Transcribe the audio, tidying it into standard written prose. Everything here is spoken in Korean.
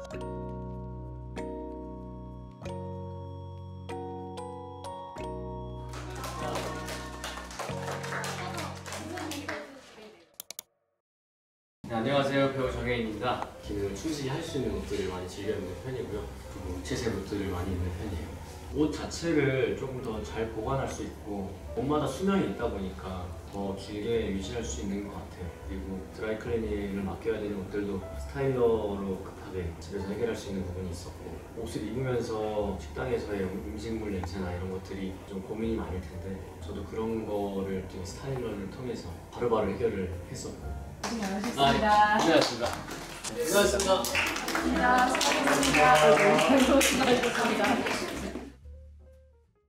네, 안녕하세요. 배우 정혜인입니다. 기능을 충실히 할 수 있는 옷들을 많이 즐겨 입는 편이고요. 그리고 무채색 옷들을 많이 입는 편이에요. 옷 자체를 조금 더 잘 보관할 수 있고 옷마다 수명이 있다 보니까 더 길게 유지할 수 있는 것 같아요. 그리고 드라이클리닝을 맡겨야 되는 옷들도 스타일러로 급하게 집에서 해결할 수 있는 부분이 있었고 옷을 입으면서 식당에서의 음식물 냄새나 이런 것들이 좀 고민이 많을 텐데 저도 그런 거를 좀 스타일러를 통해서 바로바로 해결을 했었고 고생하셨습니다. 고생하셨습니다. 수고하셨습니다. 수고하셨습니다. 수고하셨습니다.